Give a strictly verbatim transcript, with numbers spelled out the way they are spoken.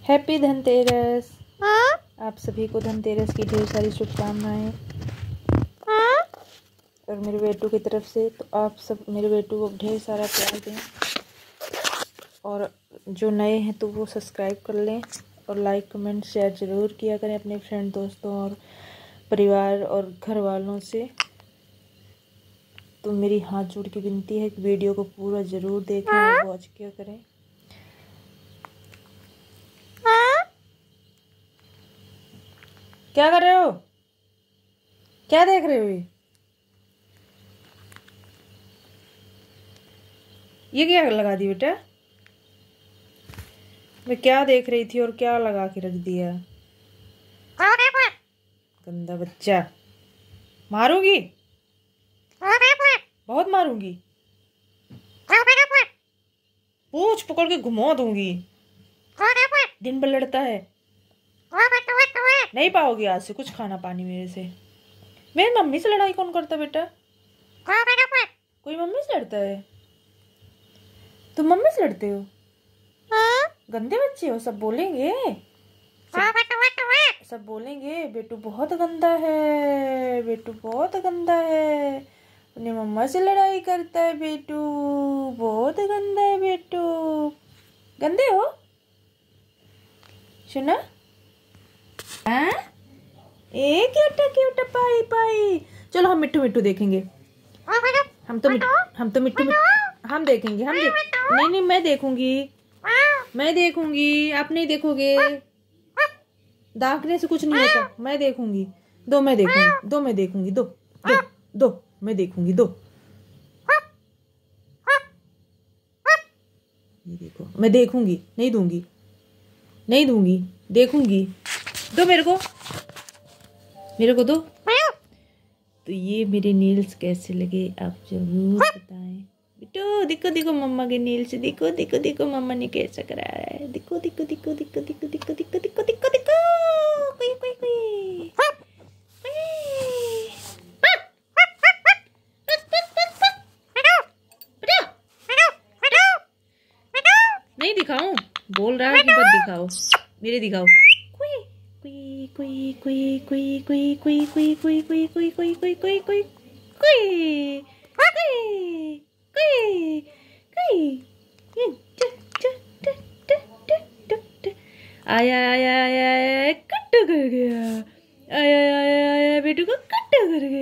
Happy Dhanteras. आप सभी को धनतेरस की ढेर सारी शुभकामनाएं और मेरे बेटू की तरफ से। तो आप सब मेरे बेटू को ढेर सारा प्यार दें और जो नए हैं तो वो सब्सक्राइब कर लें और लाइक कमेंट शेयर ज़रूर किया करें अपने फ्रेंड दोस्तों और परिवार और घर वालों से। तो मेरी हाथ जोड़ के विनती है कि वीडियो को पूरा ज़रूर देखें और वॉच किया करें। क्या कर रहे हो? क्या देख रहे हो? ये ये क्या लगा दी बेटा? मैं क्या देख रही थी और क्या लगा के रख दिया? गंदा बच्चा। मारूंगी, बहुत मारूंगी, पूंछ पकड़ के घुमा दूंगी। दिन भर लड़ता है, नहीं पाओगे आज से कुछ खाना पानी मेरे से। मेरी मम्मी से लड़ाई कौन करता बेटा? कोई मम्मी से लड़ता है? तुम मम्मी से लड़ते हो? गंदे बच्चे हो, सब बोलेंगे, सब, सब बोलेंगे बेटू बहुत गंदा है, बेटू बहुत गंदा है, अपनी मम्मा से लड़ाई करता है, बेटू बहुत गंदा है, बेटू गंदे हो सुना? हाँ ए क्यूटा क्यूटा पाई पाई। चलो हम मिट्टू मिट्टू देखेंगे। हम तो मिट, हम तो मिट्टू मिट्टू हम देखेंगे। हम देख नहीं नहीं मैं देखूंगी, मैं देखूंगी, आप नहीं देखोगे। दागने से कुछ नहीं होता, मैं देखूंगी। दो मैं देखूंगी, दो मैं देखूंगी, दो दो दो मैं देखूंगी, दो। ये देखो, मैं देखूंगी, नहीं दूंगी, नहीं दूंगी, देखूंगी। दो मेरे को, मेरे को दो। तो ये मेरे नील्स कैसे लगे आप जरूर बताएं। बेटो देखो देखो मम्मा के नील्स, देखो देखो देखो मम्मा ने कैसा कराया है। देखो देखो देखो देखो देखो देखो देखो देखो देखो देखो कोई कोई कोई नहीं दिखाऊं, बोल रहा है कि मत दिखाओ, मेरे दिखाओ। कोई कोई कोई कोई कोई कोई कोई कोई कोई कोई कोई कोई कोई कोई कोई आया आया आया आया कट्टा कर गया, आया आया आया बेटू को कट्टा कर गया।